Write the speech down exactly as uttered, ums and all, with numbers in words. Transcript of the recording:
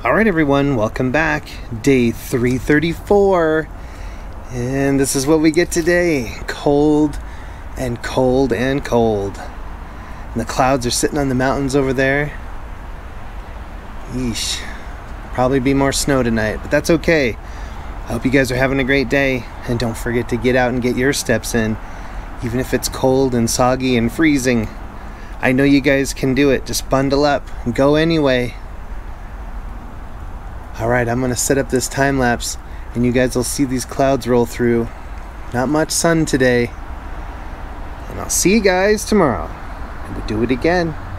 Alright everyone, welcome back. Day three thirty-four. And this is what we get today. Cold and cold and cold. And the clouds are sitting on the mountains over there. Yeesh. Probably be more snow tonight, but that's okay. I hope you guys are having a great day. And don't forget to get out and get your steps in. Even if it's cold and soggy and freezing. I know you guys can do it. Just bundle up and go anyway. Alright, I'm going to set up this time lapse and you guys will see these clouds roll through. Not much sun today. And I'll see you guys tomorrow. And we'll do it again.